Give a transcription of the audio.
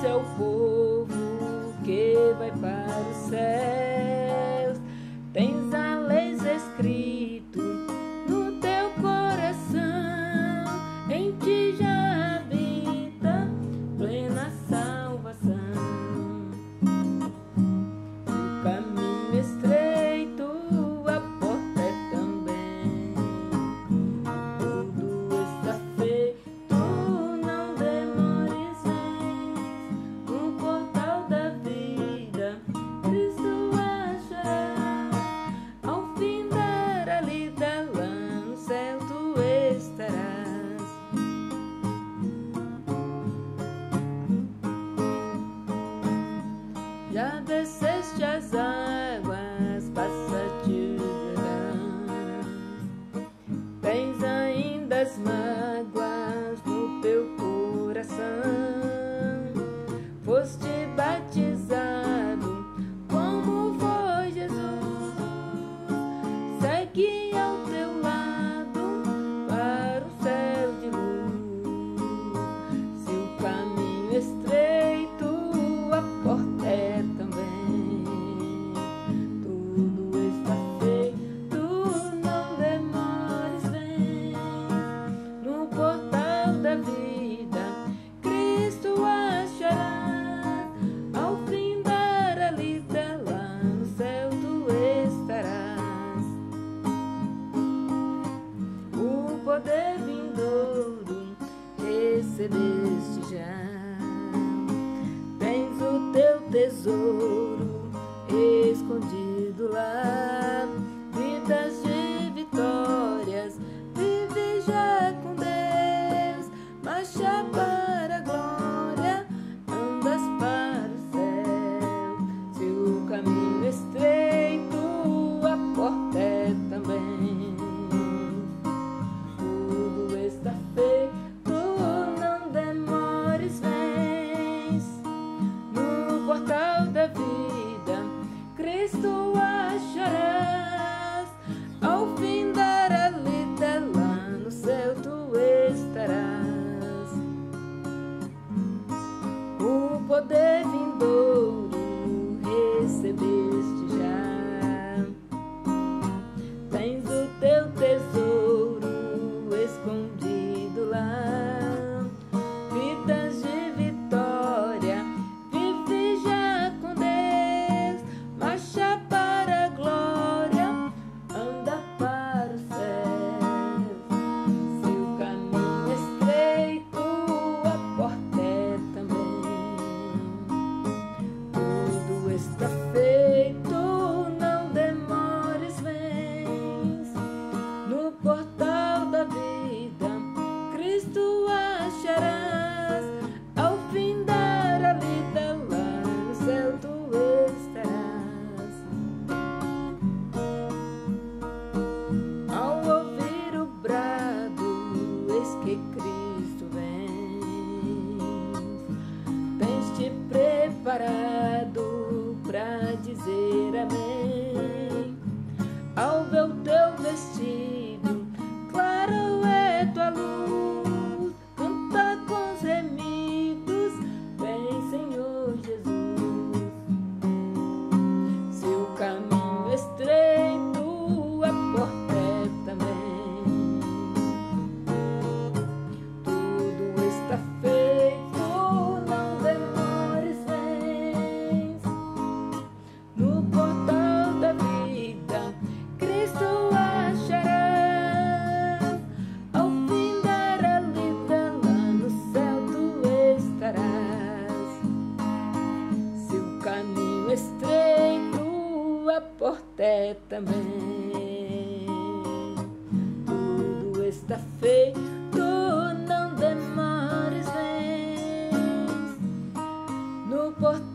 esse é o povo que vai para os céus. Tens a lei escrito no teu coração, em ti já habita plena salvação. O caminho estreito, a porta é também. Tudo está feito, não demores, vem no portal da vida. Cristo achará, ao findar a lida, lá no céu tu estarás. Já desceste as águas, passa-te o verão. Tens ainda as mágoas no teu coração. Foste batizado como foi Jesus. Segue ao teu lado para o céu de luz. Se o caminho é estreito, a porta é também. Tudo está feito, não demores, vem no portal da vida. Cristo acharás, ao findar a lida, lá no céu tu estarás. O poder vindouro recebeste já. Tens o teu tesouro escondido lá. Vidas de vitórias, vive já com Deus. Marcha para a glória, andas para o céu. Se o caminho é estreito, a porta é também. Tudo está feito, não demores, vens no portal da vida. Cristo acharás, ao findar a lida, lá no céu tu estarás. O poder vindouro recebeste já. Tens o teu tesouro escondido lá. Vidas de vitória, vive já com Deus. Marcha para a glória, anda para o céu. Se o caminho é estreito, a porta é também. Tudo está feito, não demores, vens no portal da vida. Cristo acharás, ao findar a lida, lá no céu tu estarás. Ao ouvir o brado, eis que Cristo vem. Tens te preparado pra dizer amém. Ao ver o teu vestido, claro é tua luz. Canta com os remidos, vem Senhor Jesus. Se o caminho é estreito, a porta é também. Tudo está feito, não demores, vens no portal da vida. Cristo acharás, ao findar a lida, lá no céu tu estarás. Se o caminho é estreito, a porta é também. Tudo está feito, não demores, vens no portal